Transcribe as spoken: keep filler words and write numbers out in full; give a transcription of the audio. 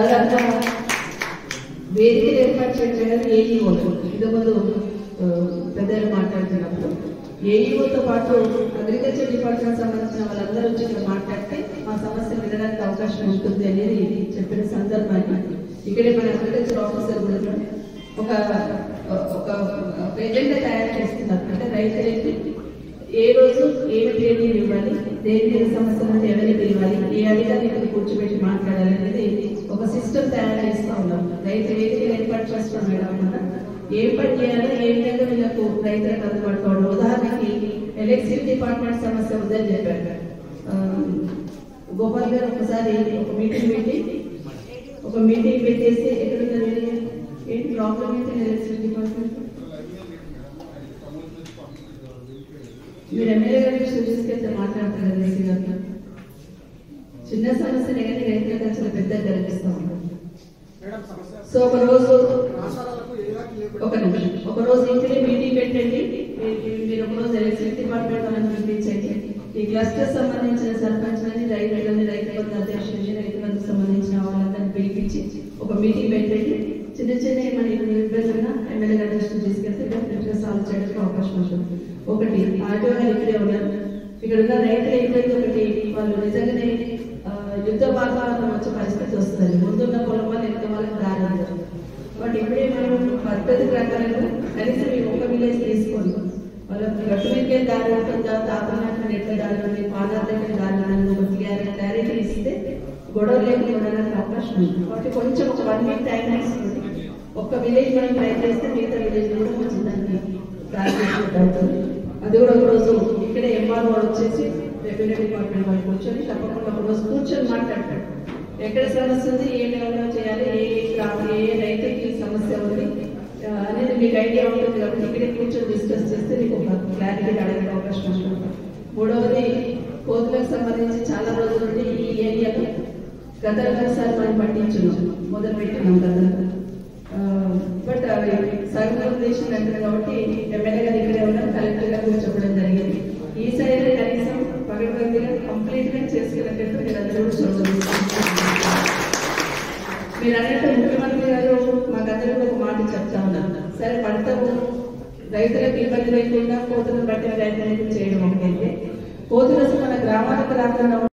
దాదాపుగా వేదికలు ఏర్పాటు చేయడం ఏఈఓలు ఇంతకుముందు పెద్దలు మాట్లాడుతున్నప్పుడు ఏఈఓతో పాటు అగ్రికల్చర్ డిపార్ట్మెంట్ సంబంధించిన వాళ్ళందరూ వచ్చి ఇక్కడ మాట్లాడితే మా సమస్య వినడానికి అవకాశం ఉంటుంది అనేది చెప్పిన సందర్భాన్ని ఇక్కడే మన అగ్రికల్చర్ ఆఫీసర్ కూడా ఒక ఒక ఎజెండా తయారు చేస్తున్నారు. అంటే రైతులకి ఏ రోజు ఏమి ట్రైనింగ్ ఇవ్వాలి, దేని దేని సమస్యల నుండి ఎవరిని పిలవాలి, ఏ అధికారిని ఇక్కడ కూర్చోబెట్టి మాట్లాడాలి అనేది ఒక సిస్టమ్ తయారు చేస్తూ ఉన్నాం. రైతు వేదికలు ఏర్పాటు చేస్తున్నాం మేడం. మనం ఏం పని చేయాలో ఏ విధంగా వీళ్ళకు రైతులకు అందుబాటుకోవడం. ఉదాహరణకి ఎలక్ట్రిసిటీ డిపార్ట్మెంట్ సమస్య ఉందని చెప్పారు గోపాల్ గారు. ఒకసారి ఒక మీటింగ్ పెట్టి ఒక మీటింగ్ పెట్టేసి ఎక్కడ ఏంటి ప్రాబ్లం ఏంటి ఎలక్ట్రిసిటీ డిపార్ట్మెంట్ మీరు ఎమ్మెల్యే గారి తీసుకెళ్తే మాట్లాడతారు కదా రైతు గారు. చిన్న సమస్యలు కానీ రైతులకు చాలా పెద్దగా కనిపిస్తూ ఉంటాం. సో ఒక రోజు ఒక నిమిషం ఒక రోజు ఇంటిని మీటింగ్ పెట్టండి. మీరు ఒక రోజు ఎలక్ట్రిసిటీ డిపార్ట్మెంట్ వాళ్ళని పిలిపించండి. ఈ క్లస్టర్ సంబంధించిన సర్పంచ్లని రైతులని రైతు బంధు అధ్యక్షులని రైతు బంధుకు సంబంధించిన వాళ్ళందరినీ పిలిపించి ఒక మీటింగ్ పెట్టండి. చిన్న చిన్న మన ఇబ్బందులుగా ఎమ్మెల్యే గారి దృష్టికి తీసుకెళ్తే డెఫినెట్గా సాల్వ్ చేయడానికి అవకాశం ఉంటుంది. ఒకటి ఆటో గారు ఇక్కడే ఉన్నారు. ఇక్కడ ఉన్న రైతులు ఏంటంటే ఒకటి వాళ్ళు నిజంగానే యుద్ధ వాతావరణం వచ్చే పరిస్థితి వస్తుంది. ముందున్న పొలం వాళ్ళు ఎంత వాళ్ళకి దారి ఉంటారు. బట్ ఇప్పుడే మనం పద్ధతి ప్రకారంగా కనీసం ఈ ఒక్క విలేజ్ తీసుకోండి. వాళ్ళకి గట్టు మీకే దారి ఉంటుందా, తాపనాటం ఎట్లా దారి ఉంది, పాదాల దగ్గర దారి ఉంది, ఒక క్లారిటీ ఇస్తే గొడవ లేకుండా ఉండడానికి అవకాశం ఉంది. కాబట్టి కొంచెం ఒక వన్ వీక్ టైం తీసుకుంది. ఒక్క విలేజ్ మనం ట్రై చేస్తే మిగతా విలేజ్ కూడా కొంచెం దాన్ని ప్రారంభించుకుంటుంది. అది కూడా ఒక రోజు ఇక్కడే ఎంఆర్ఓ వచ్చేసి రెవెన్యూ డిపార్ట్మెంట్ వాళ్ళు కూర్చొని తప్పకుండా ఒక రోజు కూర్చొని మాట్లాడతాడు. ఎక్కడ సమస్య ఉంది, ఏ లెవెల్లో చేయాలి, ఏ రావాలి, ఏ రైతుకి సమస్య ఉంది అనేది మీకు ఐడియా ఉంటుంది. కాబట్టి ఇక్కడే కూర్చొని డిస్కస్ చేస్తే మీకు ఒక క్లారిటీ అడగే అవకాశం ఉంటుంది. మూడవది కోతులకు సంబంధించి చాలా రోజుల నుండి ఈ ఏరియాలో గతంలో ఒకసారి మనం పట్టించున్నాం, మొదలు పెట్టినాం కదా. బట్ అవి సగం ఉద్దేశం అంటారు కాబట్టి ఎమ్మెల్యే గారు ఇక్కడే ఉన్నారు, కలెక్టర్ గారు కూడా చెప్పడం జరిగింది. ఈ సైడ్ కనీసం పగడబందిగా కంప్లీట్ గా చేసుకున్నట్టు మీరు అందరూ చూడండి. మీరు అన్నట్టు ముఖ్యమంత్రి గారు మాకందరికీ ఒక మాట చెప్తా ఉన్నారు. సరే పంటకు రైతులకు ఇబ్బంది లేకుండా కోతులను బట్టి రైతులకు చేయడం ఒకటైతే కోతులు మన గ్రామాలకు రాకుండా